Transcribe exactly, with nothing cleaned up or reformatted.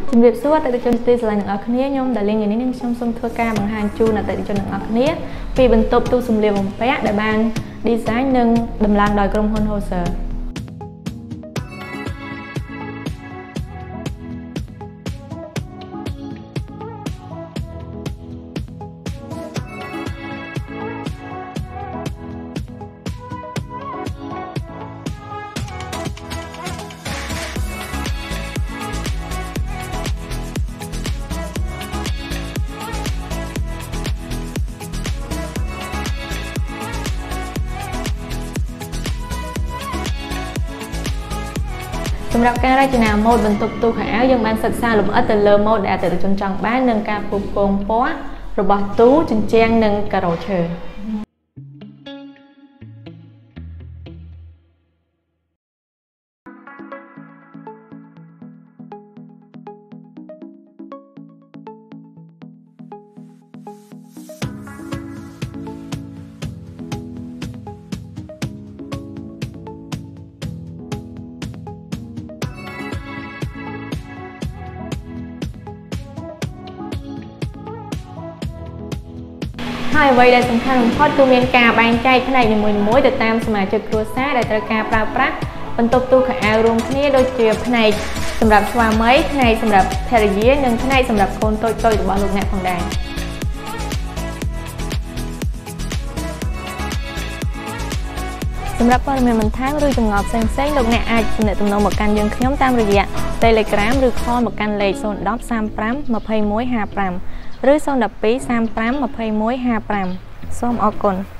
ជំរាបសួរអតិថិជនទីស្រឡាញ់ទាំងអស់គ្នាខ្ញុំដែលលេងនេះនឹងខ្ញុំសូមធ្វើការបង្ហាញជូនអតិថិជនទាំងអស់គ្នាពីបន្ទប់ទូសម្លៀកបំពាក់ដែលបាន design និងដំឡើងដោយក្រុមហ៊ុន Hoser សម្រាប់ការរចនាម៉ូដបន្ទប់ទូខោអាវយើងបានសិក្សាលម្អិតទៅលើម៉ូដដែលអតិថិជនចង់បាននិងការផ្គូផ្គងពណ៌របស់ទូជញ្ជាំងនិងការ៉ូឈើ ហើយអ្វីដែលសំខាន់បំផុតគឺមានការបែងចែកផ្នែកនីមួយៗទៅតាមសមាជិកគ្រួសារដែលត្រូវការប្រើប្រាស់បន្ទប់ទូខោអាវរួមគ្នាដូចជាផ្នែកសម្រាប់ស្វាមីផ្នែកសម្រាប់ភរិយានិងផ្នែកសម្រាប់កូនតូចៗរបស់លោកអ្នកផងដែរសម្រាប់ព័ត៌មានបន្ថែមឬចម្ងល់ផ្សេងៗលោកអ្នកអាចទំនាក់ទំនងមកកាន់យើងខ្ញុំតាមរយៈ Telegram ឬ Call មកកាន់លេខ 0 1 0 3 5 2 1 5 5 ឬ 0 1 2 3 5 2 1 5 5 សូមអរគុណ